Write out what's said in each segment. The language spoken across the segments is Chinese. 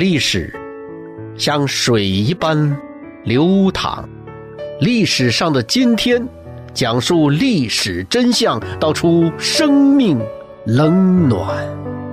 历史像水一般流淌，历史上的今天，讲述历史真相，道出生命冷暖。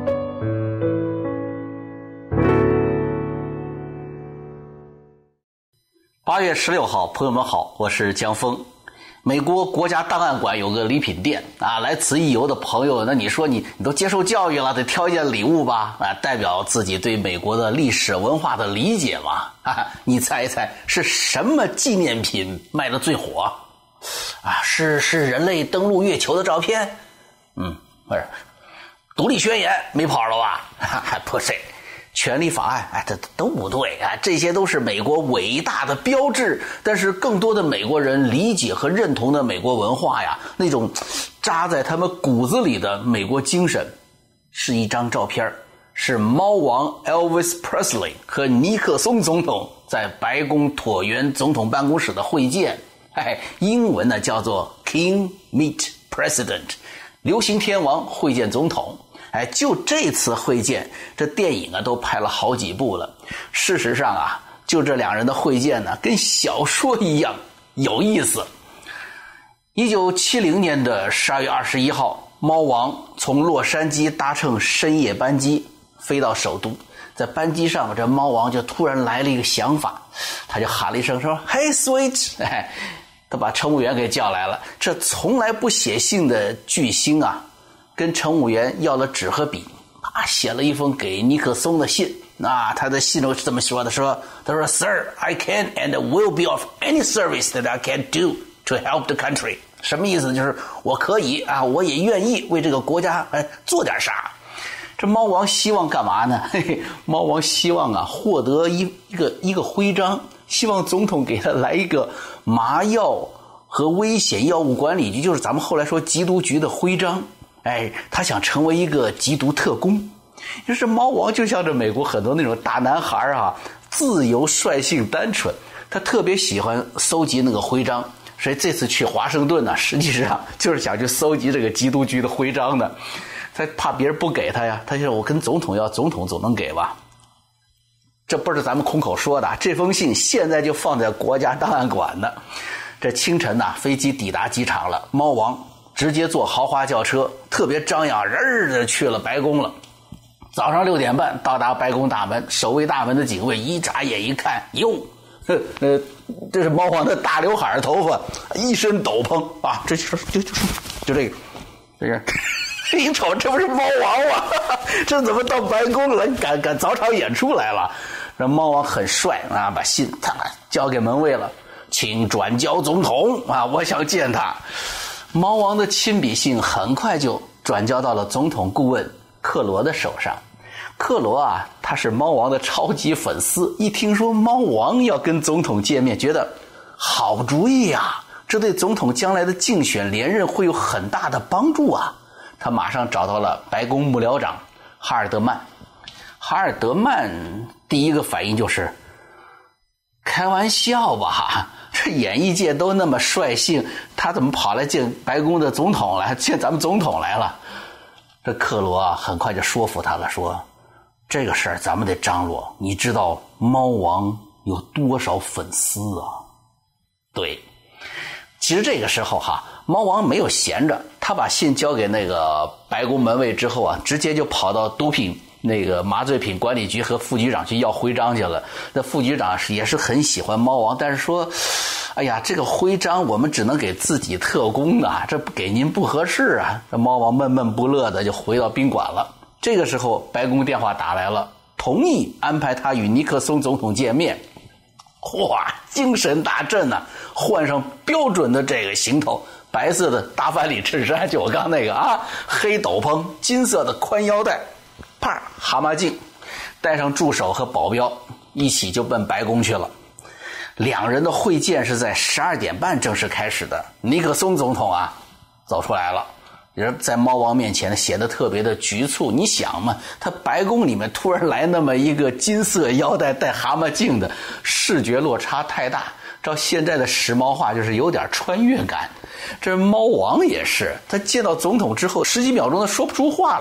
8月16号，朋友们好，我是江峰。美国国家档案馆有个礼品店啊，来此一游的朋友，那你说你都接受教育了，得挑一件礼物吧？啊，代表自己对美国的历史文化的理解嘛？你猜一猜是什么纪念品卖的最火？啊，是人类登陆月球的照片？不是，独立宣言没跑了吧？不是。权利法案，这都不对啊！这些都是美国伟大的标志，但是更多的美国人理解和认同的美国文化呀，那种扎在他们骨子里的美国精神，是一张照片，是猫王 Elvis Presley 和尼克松总统在白宫椭圆总统办公室的会见。英文呢叫做 King Meet President， 流行天王会见总统。就这次会见，这电影都拍了好几部了。事实上啊，就这两人的会见呢，跟小说一样有意思。1970年的12月21号，猫王从洛杉矶搭乘深夜班机飞到首都。在班机上，这猫王就突然来了一个想法，他就喊了一声说 Hey sweet， 他把乘务员给叫来了。这从来不写信的巨星啊，跟乘务员要了纸和笔，写了一封给尼克松的信。他的信中是这么说的，他说 Sir, I can and will be of any service that I can do to help the country。 什么意思？就是我可以啊，我也愿意为这个国家做点啥。这猫王希望干嘛呢？猫王希望啊获得一个徽章，希望总统给他来一个麻药和危险药物管理局，就是咱们后来说缉毒局的徽章。他想成为一个缉毒特工。就是猫王就像这美国很多那种大男孩啊，自由率性单纯，他特别喜欢搜集那个徽章。所以这次去华盛顿呢，实际上就是想去搜集这个缉毒局的徽章的。他怕别人不给他呀，他就说我跟总统要，总统总能给吧。这不是咱们空口说的，这封信现在就放在国家档案馆呢。这清晨呢，飞机抵达机场了，猫王直接坐豪华轿车，特别张扬，人的去了白宫了。早上6点半到达白宫大门，守卫大门的警卫一眨眼一看，哟，这是猫王的大刘海头发，一身斗篷啊，就这个，一瞅这不是猫王吗？这怎么到白宫了？赶早场演出来了。这猫王很帅啊，把信交给门卫了，请转交总统啊，我想见他。猫王的亲笔信很快就转交到了总统顾问克罗的手上。克罗啊，他是猫王的超级粉丝，一听说猫王要跟总统见面，觉得好主意啊，这对总统将来的竞选连任会有很大的帮助啊。他马上找到了白宫幕僚长哈尔德曼。哈尔德曼第一个反应就是开玩笑吧，这演艺界都那么率性，他怎么跑来见白宫的总统来，见咱们总统来了？这克罗啊，很快就说服他了，说这个事儿咱们得张罗，你知道猫王有多少粉丝啊？对，其实这个时候猫王没有闲着，他把信交给那个白宫门卫之后啊，直接就跑到毒品那个麻醉品管理局和副局长去要徽章去了。那副局长也是很喜欢猫王，但是说哎呀，这个徽章我们只能给自己特工啊，这给您不合适啊。这猫王闷闷不乐的就回到宾馆了。这个时候白宫电话打来了，同意安排他与尼克松总统见面。哇，精神大振啊，换上标准的这个行头，白色的大翻领衬衫，就我刚那个黑斗篷，金色的宽腰带，啪，蛤蟆镜，带上助手和保镖，一起就奔白宫去了。两人的会见是在12点半正式开始的。尼克松总统啊走出来了，人在猫王面前显得特别的局促。你想嘛，他白宫里面突然来那么一个金色腰带带蛤蟆镜的，视觉落差太大，照现在的时髦化就是有点穿越感。这猫王也是，他见到总统之后10几秒钟他说不出话来，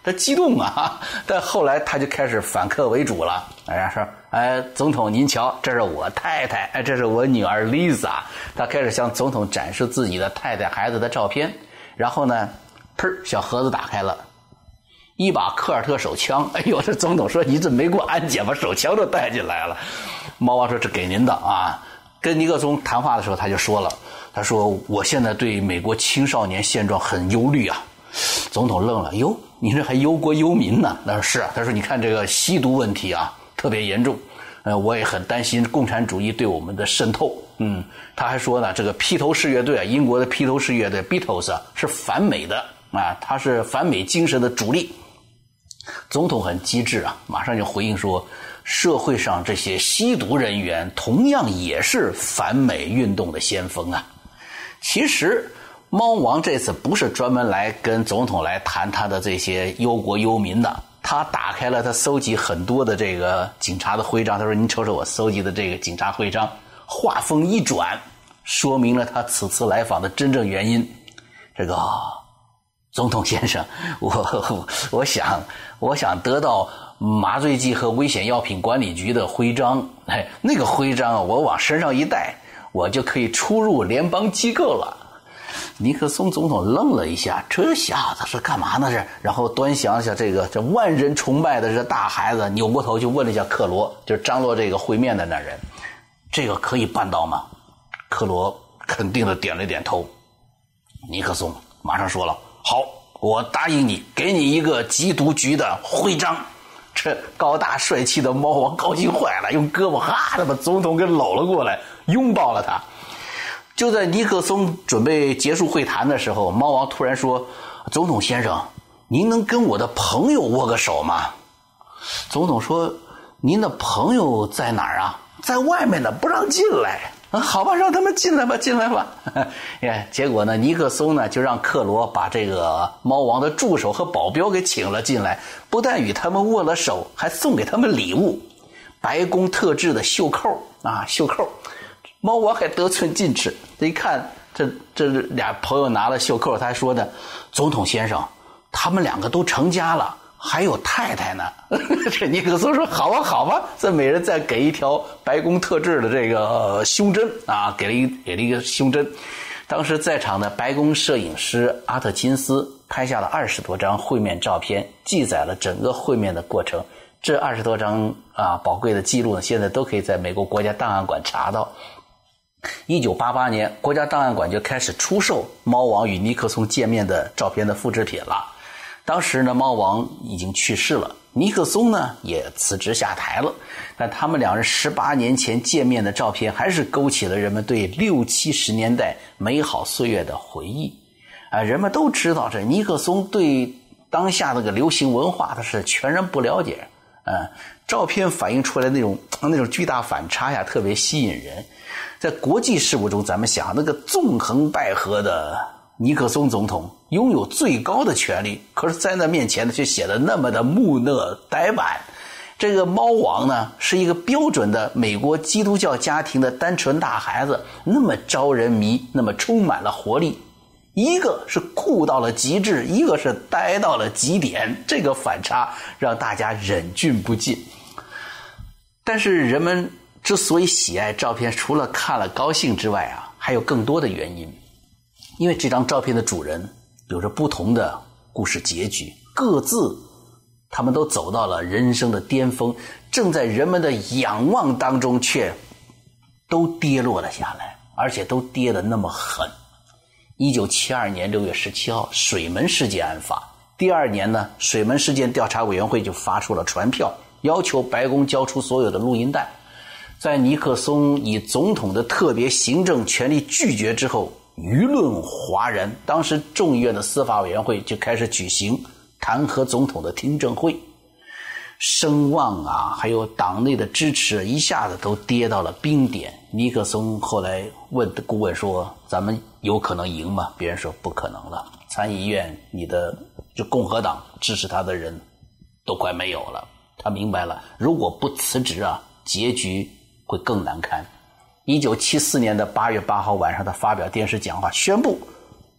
他激动啊！但后来他就开始反客为主了。人家说：“哎，总统您瞧，这是我太太，哎，这是我女儿 Lisa。”他开始向总统展示自己的太太、孩子的照片。然后呢，砰，小盒子打开了，一把科尔特手枪。哎呦，这总统说：“你这没过安检，把手枪都带进来了。”猫王说：“这给您的啊。”跟尼克松谈话的时候，他就说了：“他说我现在对美国青少年现状很忧虑啊。”总统愣了：“哟，你这还忧国忧民呢？”他说：“是啊。”他说：“你看这个吸毒问题啊，特别严重。我也很担心共产主义对我们的渗透。”他还说呢，这个披头士乐队啊，英国的披头士乐队 Beatles 啊，是反美的啊，他是反美精神的主力。总统很机智啊，马上就回应说，社会上这些吸毒人员同样也是反美运动的先锋啊。其实猫王这次不是专门来跟总统来谈他的这些忧国忧民的，他打开了他搜集很多的这个警察的徽章，他说：“您瞅瞅我搜集的这个警察徽章。”话锋一转，说明了他此次来访的真正原因。这个总统先生，我想得到麻醉剂和危险药品管理局的徽章，那个徽章我往身上一戴，我就可以出入联邦机构了。尼克松总统愣了一下，这小子是干嘛呢？是，然后端详一下这万人崇拜的这大孩子，扭过头就问了一下克罗，就是张罗这个会面的那人，这个可以办到吗？克罗肯定的点了点头。尼克松马上说了：“好，我答应你，给你一个缉毒局的徽章。”这高大帅气的猫王高兴坏了，用胳膊哈的把总统给搂了过来，拥抱了他。就在尼克松准备结束会谈的时候，猫王突然说：“总统先生，您能跟我的朋友握个手吗？”总统说：“您的朋友在哪儿啊？”“在外面呢，不让进来。”“好吧，让他们进来吧，进来吧。”结果呢，尼克松呢就让克罗把这个猫王的助手和保镖给请了进来，不但与他们握了手，还送给他们礼物，白宫特制的袖扣啊，袖扣。猫王还得寸进尺，一看这俩朋友拿了袖扣，他还说呢：“总统先生，他们两个都成家了，还有太太呢。”这尼克松说：“好吧，好吧。”这每人再给一条白宫特制的这个胸针啊，给了一个胸针。当时在场的白宫摄影师阿特金斯拍下了20多张会面照片，记载了整个会面的过程。这20多张宝贵的记录呢，现在都可以在美国国家档案馆查到。1988年，国家档案馆就开始出售猫王与尼克松见面的照片的复制品了。当时呢，猫王已经去世了，尼克松呢也辞职下台了，但他们两人18年前见面的照片还是勾起了人们对60、70年代美好岁月的回忆。人们都知道这尼克松对当下那个流行文化他是全然不了解。照片反映出来那种巨大反差呀，特别吸引人。在国际事务中，咱们想那个纵横捭阖的尼克松总统拥有最高的权力，可是在那面前呢，却显得那么的木讷呆板。这个猫王呢，是一个标准的美国基督教家庭的单纯大孩子，那么招人迷，那么充满了活力。一个是酷到了极致，一个是呆到了极点，这个反差让大家忍俊不禁。但是人们之所以喜爱照片，除了看了高兴之外啊，还有更多的原因。因为这张照片的主人有着不同的故事结局，各自他们都走到了人生的巅峰，正在人们的仰望当中却都跌落了下来，而且都跌得那么狠。1972年6月17号，水门事件案发。第二年呢，水门事件调查委员会就发出了传票，要求白宫交出所有的录音带。在尼克松以总统的特别行政权力拒绝之后，舆论哗然，当时众议院的司法委员会就开始举行弹劾总统的听证会。声望啊，还有党内的支持一下子都跌到了冰点。尼克松后来问顾问说：“咱们有可能赢吗？”别人说不可能了，参议院就共和党支持他的人都快没有了。他明白了，如果不辞职啊，结局会更难堪。1974年的8月8号晚上，他发表电视讲话，宣布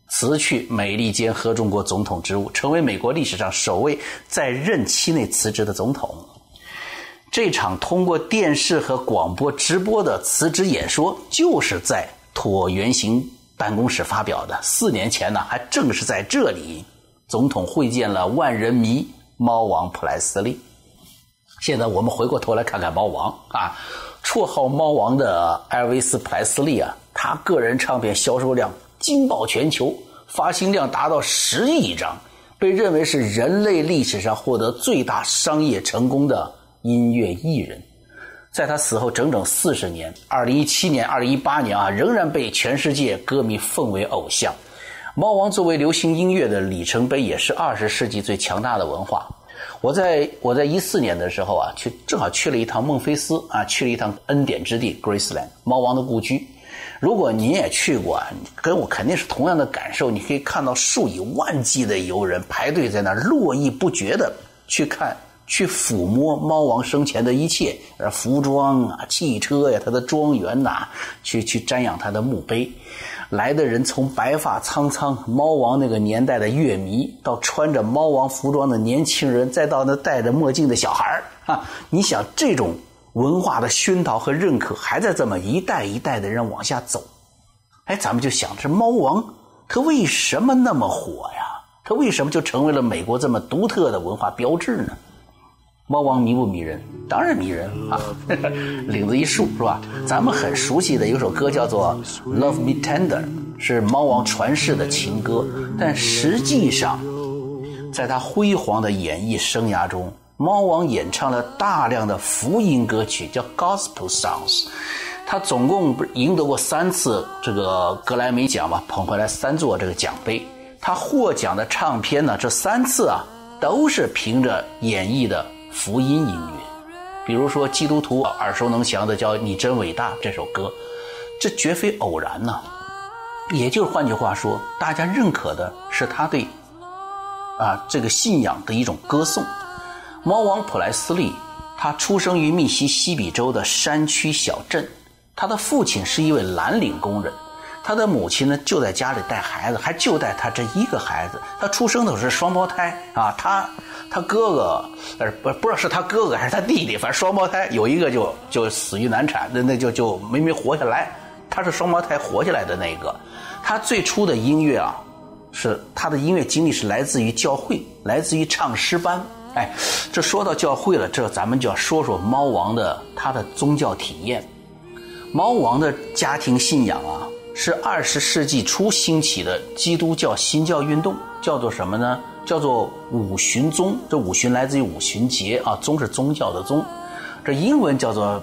辞去美利坚合众国总统职务，成为美国历史上首位在任期内辞职的总统。这场通过电视和广播直播的辞职演说，就是在椭圆形办公室发表的。4年前呢，还正是在这里，总统会见了万人迷猫王普莱斯利。现在我们回过头来看看猫王啊，绰号猫王的艾维斯·普莱斯利啊，他个人唱片销售量惊爆全球，发行量达到10亿张，被认为是人类历史上获得最大商业成功的音乐艺人。在他死后整整40年，2017年、2018年啊，仍然被全世界歌迷奉为偶像。猫王作为流行音乐的里程碑，也是20世纪最强大的文化。我在14年的时候啊，正好去了一趟孟菲斯啊，去了一趟恩典之地 Graceland， 猫王的故居。如果您也去过啊，跟我肯定是同样的感受。你可以看到数以万计的游人排队在那儿络绎不绝的去看、去抚摸猫王生前的一切，服装啊、汽车呀、他的庄园呐，去瞻仰他的墓碑。来的人从白发苍苍猫王那个年代的乐迷，到穿着猫王服装的年轻人，再到那戴着墨镜的小孩啊，你想这种文化的熏陶和认可还在这么一代一代的人往下走。咱们就想这猫王他为什么那么火呀？他为什么就成为了美国这么独特的文化标志呢？猫王迷不迷人？当然迷人啊！领子一竖是吧？咱们很熟悉的有首歌叫做 Love Me Tender， 是猫王传世的情歌。但实际上在他辉煌的演艺生涯中，猫王演唱了大量的福音歌曲，叫 Gospel Songs。他总共赢得过3次这个格莱美奖吧，捧回来3座这个奖杯。他获奖的唱片呢，这3次啊都是凭着演绎的福音音乐。比如说基督徒耳熟能详的叫你真伟大这首歌，这绝非偶然呢。也就是换句话说，大家认可的是他对这个信仰的一种歌颂。猫王普莱斯利他出生于密西西比州的山区小镇，他的父亲是一位蓝领工人，他的母亲呢就在家里带孩子，还就带他这一个孩子。他出生的是双胞胎啊，他哥哥不知道是他哥哥还是他弟弟，反正双胞胎，有一个就死于难产，那就没活下来。他是双胞胎活下来的那个。他最初的音乐啊，是他的音乐经历是来自于教会，来自于唱诗班。这说到教会了，这咱们就要说说猫王他的宗教体验。猫王的家庭信仰啊，是20世纪初兴起的基督教新教运动，叫做什么呢？叫做五旬宗。这五旬来自于五旬节啊，宗是宗教的宗。这英文叫做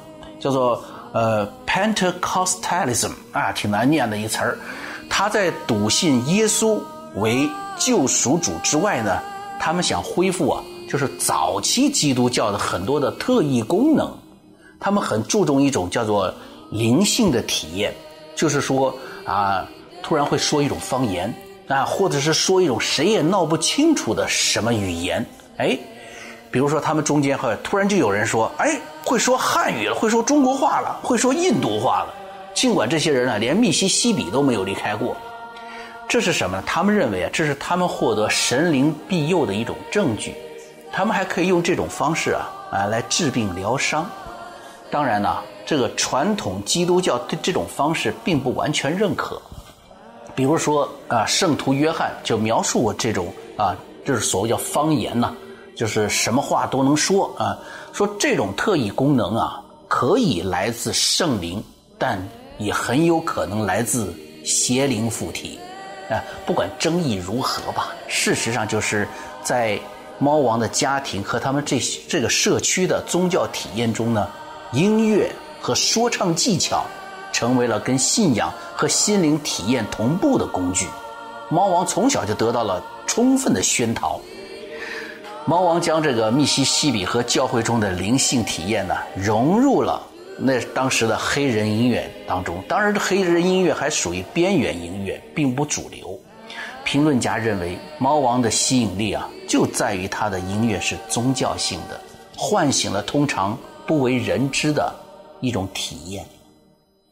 Pentecostalism 啊，挺难念的一词儿。他在笃信耶稣为救赎主之外呢，他们想恢复就是早期基督教的很多的特异功能。他们很注重一种叫做灵性的体验，就是说突然会说一种方言或者是说一种谁也闹不清楚的什么语言。比如说他们中间突然就有人说会说汉语了，会说中国话了，会说印度话了，尽管这些人连密西西比都没有离开过。这是什么呢？他们认为这是他们获得神灵庇佑的一种证据。他们还可以用这种方式来治病疗伤。当然呢，这个传统基督教对这种方式并不完全认可。比如说圣徒约翰就描述过这种就是所谓叫方言就是什么话都能说说这种特异功能可以来自圣灵，但也很有可能来自邪灵附体不管争议如何吧，事实上就是在猫王的家庭和他们这个社区的宗教体验中呢，音乐和说唱技巧成为了跟信仰和心灵体验同步的工具。猫王从小就得到了充分的熏陶。猫王将这个密西西比和教会中的灵性体验融入了那当时的黑人音乐当中。当然黑人音乐还属于边缘音乐，并不主流。评论家认为猫王的吸引力就在于他的音乐是宗教性的，唤醒了通常不为人知的一种体验。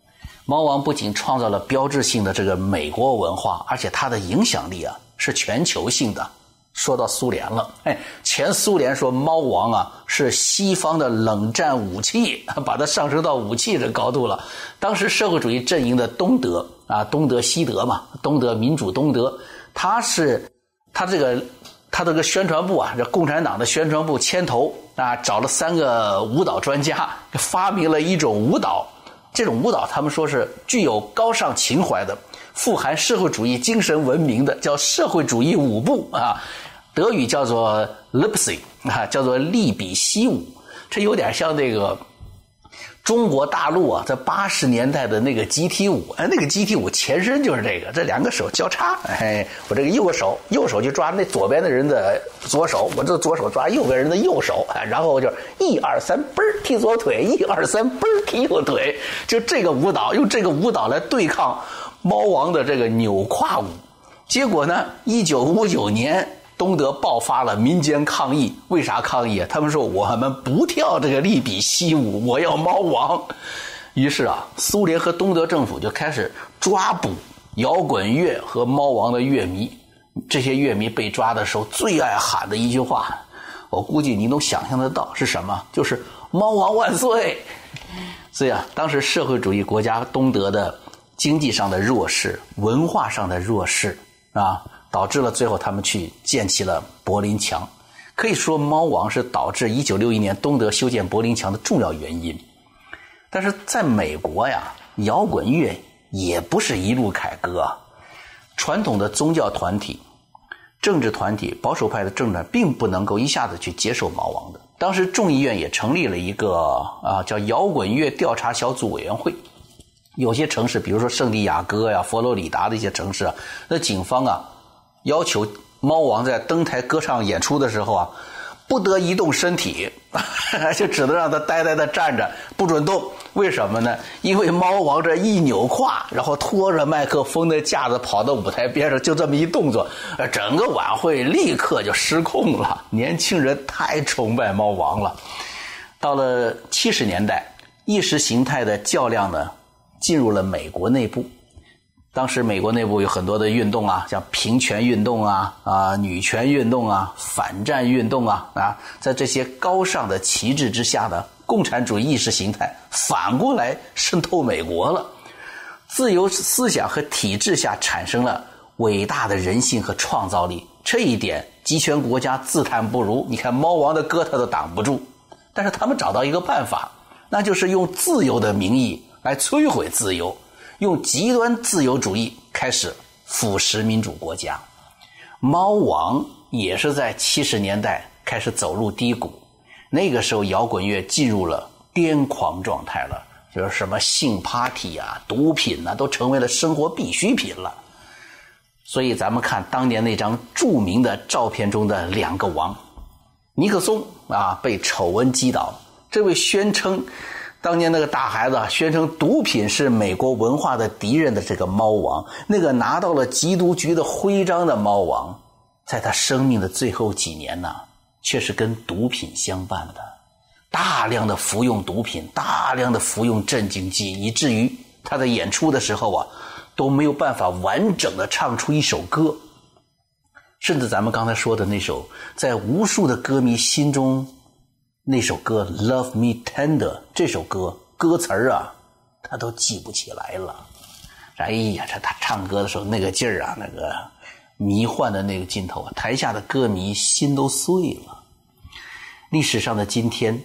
猫王不仅创造了标志性的这个美国文化，而且他的影响力啊是全球性的。说到苏联了，前苏联说猫王啊是西方的冷战武器，把它上升到武器的高度了。当时社会主义阵营的东德啊，东德西德嘛，东德民主东德，他这个宣传部啊，这共产党的宣传部牵头啊，找了3个舞蹈专家，发明了一种舞蹈。这种舞蹈他们说是具有高尚情怀的，富含社会主义精神文明的，叫社会主义舞步啊，德语叫做 Lipsy 啊，叫做利比西舞。这有点像那个中国大陆啊，在80年代的那个集体舞，那个集体舞前身就是这2个手交叉，我这个右手就抓那左边的人的左手，我这左手抓右边人的右手，然后我就1、2、3嘣踢左腿，1、2、3嘣踢右腿，就这个舞蹈，用这个舞蹈来对抗猫王的这个扭胯舞。结果呢，1959年东德爆发了民间抗议。为啥抗议啊？他们说我们不跳这个利比西舞，我要猫王。于是啊，苏联和东德政府就开始抓捕摇滚乐和猫王的乐迷。这些乐迷被抓的时候最爱喊的一句话，我估计你能想象得到是什么，就是猫王万岁。所以啊，当时社会主义国家东德的经济上的弱势，文化上的弱势啊，导致了最后他们去建起了柏林墙。可以说猫王是导致1961年东德修建柏林墙的重要原因。但是在美国呀，摇滚乐也不是一路凯歌啊。传统的宗教团体、政治团体、保守派的政党并不能够一下子去接受猫王的。当时众议院也成立了一个叫摇滚乐调查小组委员会。有些城市，比如说圣地亚哥呀、佛罗里达的一些城市啊，那警方啊要求猫王在登台歌唱演出的时候啊，不得移动身体，就只能让他呆呆的站着，不准动。为什么呢？因为猫王这一扭胯，然后拖着麦克风的架子跑到舞台边上，就这么一动作，整个晚会立刻就失控了。年轻人太崇拜猫王了。到了70年代，意识形态的较量呢进入了美国内部。当时美国内部有很多的运动啊，像平权运动啊、女权运动啊、反战运动啊，在这些高尚的旗帜之下呢，共产主义意识形态反过来渗透美国了。自由思想和体制下产生了伟大的人性和创造力，这一点集权国家自叹不如。你看猫王的歌他都挡不住，但是他们找到一个办法，那就是用自由的名义来摧毁自由，用极端自由主义开始腐蚀民主国家。猫王也是在70年代开始走入低谷，那个时候摇滚乐进入了癫狂状态了，就是什么性 party 啊、毒品啊，都成为了生活必需品了。所以咱们看当年那张著名的照片中的2个王，尼克松啊被丑闻击倒，这位宣称当年那个大孩子宣称毒品是美国文化的敌人的这个猫王，那个拿到了缉毒局的徽章的猫王，在他生命的最后几年呢，却是跟毒品相伴的，大量的服用毒品，大量的服用镇静剂，以至于他在演出的时候啊都没有办法完整的唱出一首歌。甚至咱们刚才说的那首在无数的歌迷心中那首歌 Love Me Tender， 这首歌歌词啊他都记不起来了。哎呀，这他唱歌的时候那个劲儿啊，那个迷幻的那个劲头啊，台下的歌迷心都碎了。历史上的今天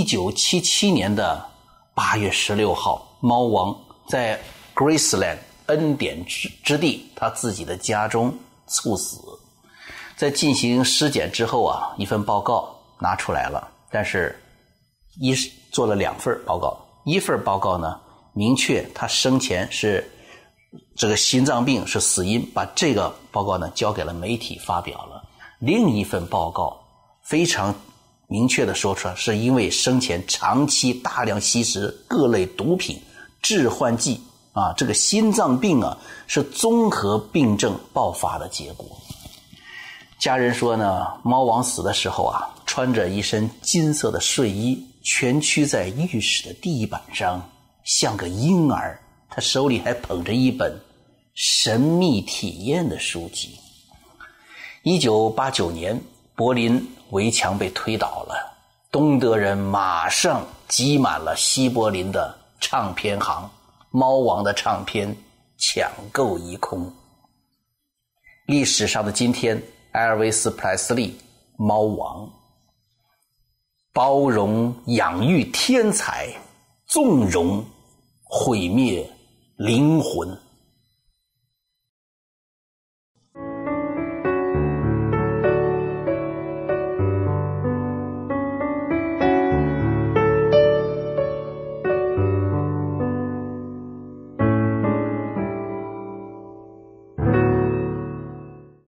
，1977年的8月16号，猫王在 Graceland 恩典之地他自己的家中猝死。在进行尸检之后啊，一份报告拿出来了，但是做了2份报告。一份报告呢明确他生前是这个心脏病是死因，把这个报告呢交给了媒体发表了。另一份报告非常明确的说出来，是因为生前长期大量吸食各类毒品、致幻剂啊，这个心脏病啊是综合病症爆发的结果。家人说呢，猫王死的时候啊，穿着一身金色的睡衣，蜷曲在浴室的地板上，像个婴儿。 他手里还捧着一本神秘体验的书籍。1989年，柏林围墙被推倒了，东德人马上挤满了西柏林的唱片行，猫王的唱片抢购一空。历史上的今天，埃尔维斯·普莱斯利，猫王，包容养育天才，纵容毁灭灵魂。